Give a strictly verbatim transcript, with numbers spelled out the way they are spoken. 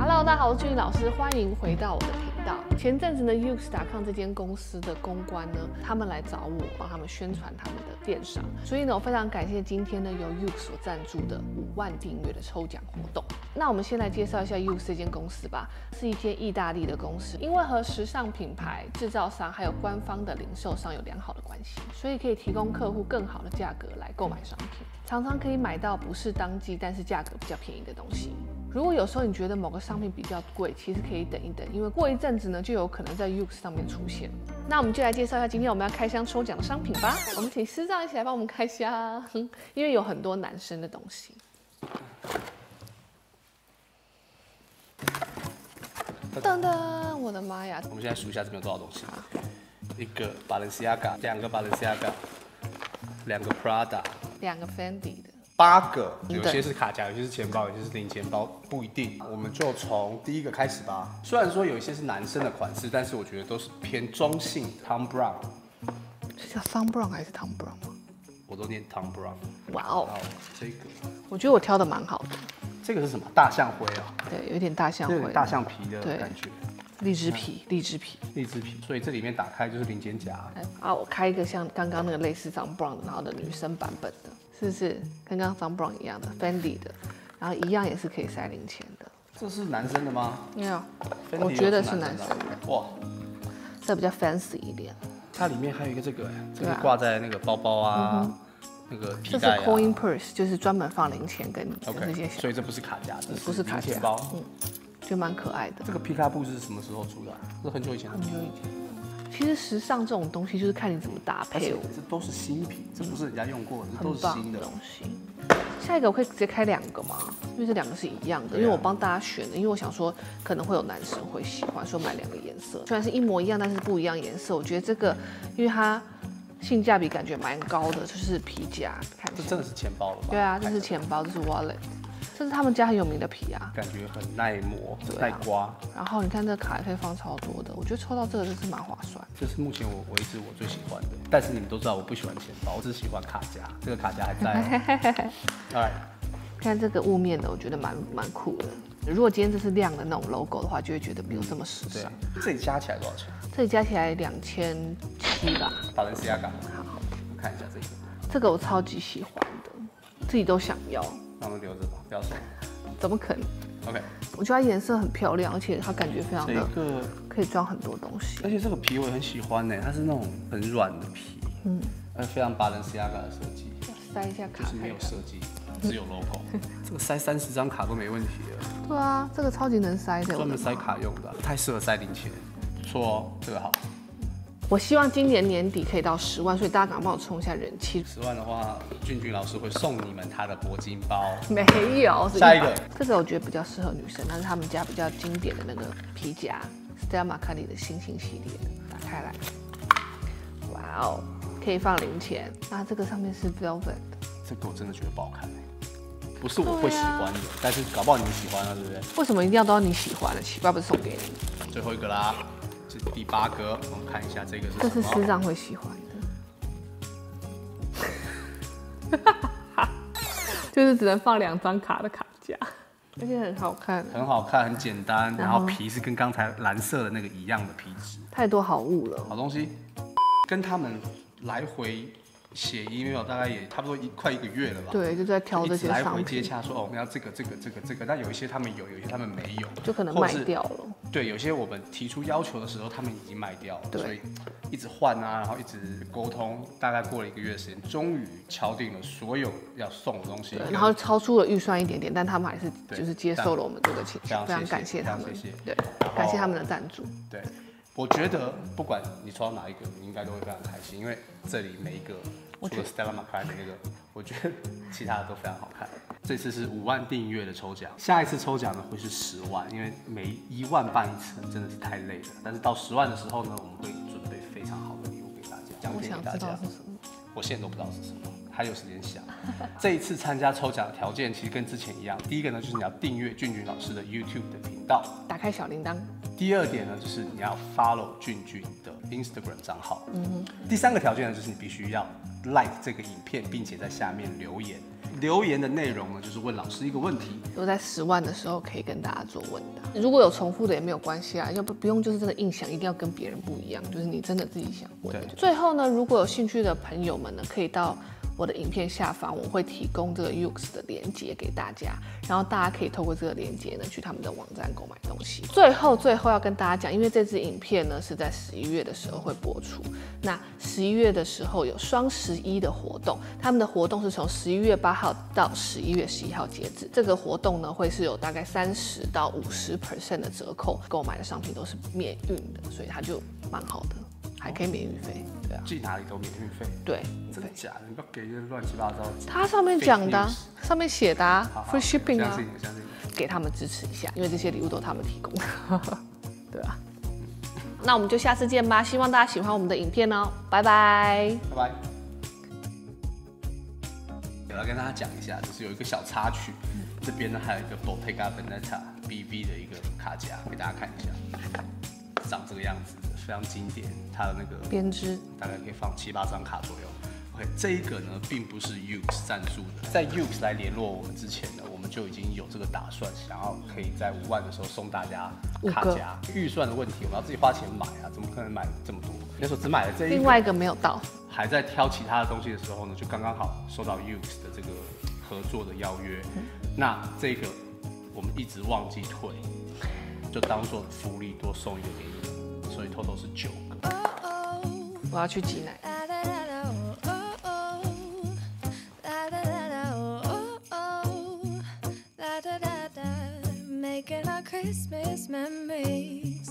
Hello， 大家好，我是俊宇老师，欢迎回到我的频道。前阵子呢 U X 点 com 这间公司的公关呢，他们来找我帮他们宣传他们的电商，所以呢，我非常感谢今天呢由 U X 所赞助的五万订阅的抽奖活动。那我们先来介绍一下 U X 这间公司吧，是一间意大利的公司，因为和时尚品牌、制造商还有官方的零售商有良好的关系，所以可以提供客户更好的价格来购买商品，常常可以买到不是当季但是价格比较便宜的东西。如果有时候你觉得某个商品比较贵，其实可以等一等，因为过一阵子呢，就有可能在 U X 上面出现。那我们就来介绍一下今天我们要开箱抽奖的商品吧。我们请师长一起来帮我们开箱，因为有很多男生的东西。噔噔，我的妈呀！ 我们现在数一下这边有多少东西。一个 Balenciaga， 两个 Balenciaga， 两个 Prada， 两个 Fendi 的。 八个，有些是卡夹，有些是钱包，有些是零钱包，不一定。我们就从第一个开始吧。虽然说有一些是男生的款式，但是我觉得都是偏中性。Thom Browne， 是叫 Thom Browne 还是 Thom Browne 吗？ 我都念 Thom Browne。 哇哦， 这个， 我觉得我挑的蛮好的。 这个是什么？大象灰啊？ 对，有点大象灰， 大象皮的感觉。 荔枝皮，荔枝皮， 荔枝皮。所以这里面打开就是零肩夹。 啊，我开一个像刚刚那个类似 Thom Browne 然后的女生版本的。是不是跟刚刚 Thom Browne 一样的 Fendi 的，然后一样也是可以塞零钱的。 这是男生的吗？ 没有，我觉得是男生的。哇，这比较 fancy 一点。 它里面还有一个这个，这个挂在那个包包啊，嗯、那个皮带啊。 这是 coin purse， 就是专门放零钱跟那些。 所以这不是卡夹， 不是卡夹包，嗯，就蛮可爱的。 这个皮卡布是什么时候出的？是很久以前。 很久以前。其实时尚这种东西就是看你怎么搭配， 这都是新品，这不是人家用过的，这都是新的东西。下一个我可以直接开两个吗？因为这两个是一样的，因为我帮大家选的，因为我想说可能会有男生会喜欢，说买两个颜色，虽然是一模一样，但是不一样颜色。我觉得这个，因为它性价比感觉蛮高的，就是皮夹，看这真的是钱包了吧？ 对啊，这是钱包，这是 wallet。这是他们家很有名的皮啊， 感觉很耐磨、耐刮。 然后你看这卡也可以放超多的，我觉得抽到这个真是蛮划算。 这是目前我为止我最喜欢的，但是你们都知道我不喜欢钱包，我只喜欢卡夹。这个卡夹还在。Alright， 看这个雾面的，我觉得蛮蛮酷的。如果今天这是亮的那种 logo 的话，就会觉得没有这么时尚。 这里加起来多少钱？ 这里加起来两千七吧。 Balenciaga。好，我看一下这个。 这个我超级喜欢的，自己都想要。 那我们留着吧，不要收。 怎么可能 ？OK。 我觉得它颜色很漂亮，而且它感觉非常的， 这个可以装很多东西。 而且这个皮我很喜欢呢，它是那种很软的皮，嗯，呃，非常 Balenciaga 的设计。 塞一下卡， 就是没有设计，只有 logo。这个塞三十张卡都没问题了。 对啊，这个超级能塞的， 专门塞卡用的，太适合塞零钱。不错哦，这个好。 我希望今年年底可以到十万，所以大家赶快帮我冲一下人气。 十万的话，俊俊老师会送你们他的铂金包。 没有， 下一个， 这个我觉得比较适合女生，但是他们家比较经典的那个皮夹 ，Stella McCartney 的星星系列，打开来，哇哦，可以放零钱。那这个上面是 velvet 的， 这个我真的觉得不好看，不是我会喜欢的，但是搞不好你们喜欢啊，对不对？ 为什么一定要都要你喜欢的？奇怪，不是送给你。 最后一个啦。是第八个，我们看一下这个是什么？ 这是师长会喜欢的，就是只能放两张卡的卡夹，而且很好看， 很好看，很简单，然后皮是跟刚才蓝色的那个一样的皮质， 太多好物了， 好东西，跟他们来回写 email 大概也差不多一快一个月了吧？ 对，就在挑这些商品， 来回接洽说哦，我们要这个这个这个这个，但有一些他们有，有一些他们没有， 就可能卖掉了。 对，有些我们提出要求的时候，他们已经卖掉了，所以一直换啊，然后一直沟通，大概过了一个月的时间，终于敲定了所有要送的东西。 对，然后超出了预算一点点，但他们还是就是接受了我们这个请求，非常感谢他们， 谢谢， 对，感谢他们的赞助。 对，我觉得不管你抽到哪一个，你应该都会非常开心，因为这里每一个除了 Stella McCartney 那个，我觉得其他的都非常好看。这次是五万订阅的抽奖，下一次抽奖呢会是十万，因为每一万办一次真的是太累了。但是到十万的时候呢，我们会准备非常好的礼物给大家，奖品给大家。 是什么？ 我现在都不知道是什么，还有时间想。这一次参加抽奖的条件其实跟之前一样，第一个呢就是你要订阅俊俊老师的 YouTube 的频道， 打开小铃铛。 第二点呢就是你要 follow 俊俊的 Instagram 账号。嗯哼。第三个条件呢就是你必须要 like 这个影片，并且在下面留言。留言的内容呢，就是问老师一个问题。 我在十万的时候可以跟大家做问答，如果有重复的也没有关系啊，要不不用就是真的硬想，一定要跟别人不一样，就是你真的自己想问的。最后呢，如果有兴趣的朋友们呢，可以到我的影片下方，我会提供这个 U X 的连接给大家，然后大家可以透过这个连接呢去他们的网站购买东西。最后最后要跟大家讲，因为这支影片呢是在十一月的时候会播出，那十一月的时候有双十一的活动，他们的活动是从十一月八号到十一月十一号截止。这个活动呢会是有大概三十到五十 percent 的折扣，购买的商品都是免运的，所以它就蛮好的。还可以免运费，对啊， 寄哪里都免运费， 对， 真的假的？你不要给一些乱七八糟。 它上面讲的、啊，上面写的、啊、 好好 ，free shipping 啊， 相信你，相信你， 给他们支持一下，因为这些礼物都是他们提供的，对啊。那我们就下次见吧，希望大家喜欢我们的影片哦，拜拜， 拜拜。我要跟大家讲一下，就是有一个小插曲，这边呢还有一个 Bottega Veneta B V 的一个卡夹，给大家看一下，长这个样子。非常经典，它的那个编织大概可以放七八张卡左右。OK， 这一个呢并不是 U X 赞助的，在 U X 来联络我们之前呢，我们就已经有这个打算，想要可以在五万的时候送大家卡夹。预算的问题，我们要自己花钱买啊，怎么可能买这么多？那时候只买了这一个， 另外一个没有到， 还在挑其他的东西的时候呢，就刚刚好收到 U X 的这个合作的邀约。嗯、那这个我们一直忘记退，就当做福利多送一个给你。所以 total 是九个。 我要去挤奶。Making our Christmas memories.